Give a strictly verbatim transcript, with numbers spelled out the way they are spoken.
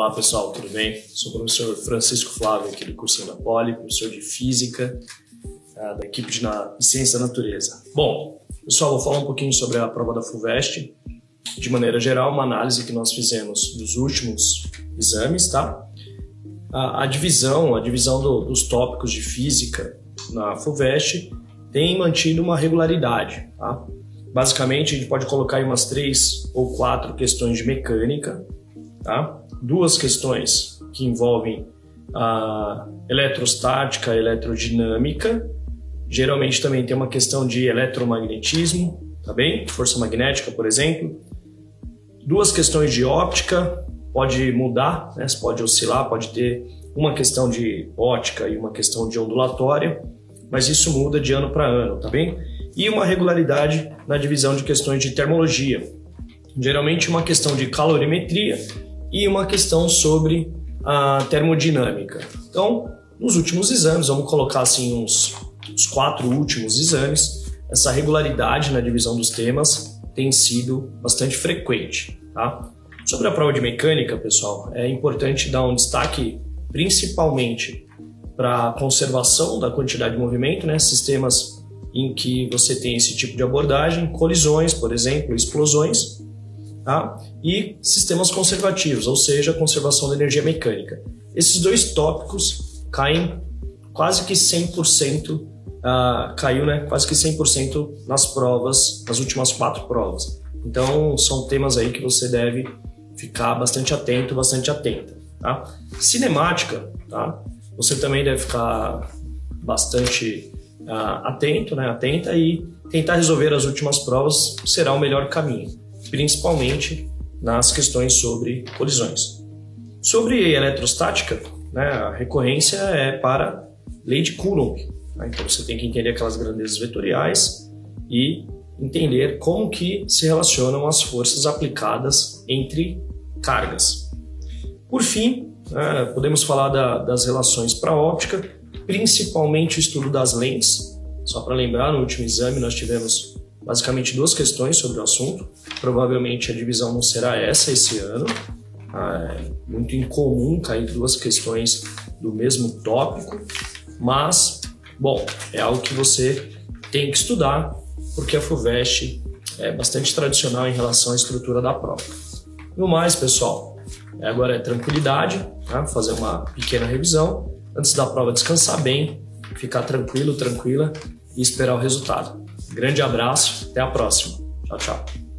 Olá pessoal, tudo bem? Sou o professor Francisco Flávio aqui do cursinho da Poli, professor de Física uh, da equipe de, na, de Ciência da Natureza. Bom, pessoal, vou falar um pouquinho sobre a prova da FUVEST. De maneira geral, uma análise que nós fizemos dos últimos exames, tá? A, a divisão, a divisão do, dos tópicos de Física na FUVEST tem mantido uma regularidade, tá? Basicamente, a gente pode colocar aí umas três ou quatro questões de mecânica, tá? Duas questões que envolvem a eletrostática, eletrodinâmica. Geralmente também tem uma questão de eletromagnetismo, tá bem? Força magnética, por exemplo. Duas questões de óptica, pode mudar, né? Pode oscilar, pode ter uma questão de ótica e uma questão de ondulatória, mas isso muda de ano para ano, tá bem? E uma regularidade na divisão de questões de termologia. Geralmente uma questão de calorimetria e uma questão sobre a termodinâmica. Então, nos últimos exames, vamos colocar assim uns, uns quatro últimos exames, essa regularidade na divisão dos temas tem sido bastante frequente, tá? Sobre a prova de mecânica, pessoal, é importante dar um destaque principalmente para a conservação da quantidade de movimento, né? Sistemas em que você tem esse tipo de abordagem, colisões, por exemplo, explosões, tá? E sistemas conservativos, ou seja, conservação da energia mecânica. Esses dois tópicos caem quase que cem por cento, uh, caiu, né? Quase que cem por cento nas provas, nas últimas quatro provas. Então, são temas aí que você deve ficar bastante atento, bastante atenta, tá? Cinemática, tá? Você também deve ficar bastante Uh, atento, né, atenta e tentar resolver as últimas provas será o melhor caminho, principalmente nas questões sobre colisões. Sobre eletrostática, né, a recorrência é para lei de Coulomb, tá? Então você tem que entender aquelas grandezas vetoriais e entender como que se relacionam as forças aplicadas entre cargas. Por fim, né, podemos falar da, das relações para a óptica, principalmente o estudo das lentes. Só para lembrar, no último exame nós tivemos basicamente duas questões sobre o assunto. Provavelmente a divisão não será essa esse ano. É muito incomum cair duas questões do mesmo tópico, mas, bom, é algo que você tem que estudar, porque a FUVEST é bastante tradicional em relação à estrutura da prova. No mais, pessoal, agora é tranquilidade, tá? Fazer uma pequena revisão. Antes da prova, descansar bem, ficar tranquilo, tranquila e esperar o resultado. Grande abraço, até a próxima. Tchau, tchau.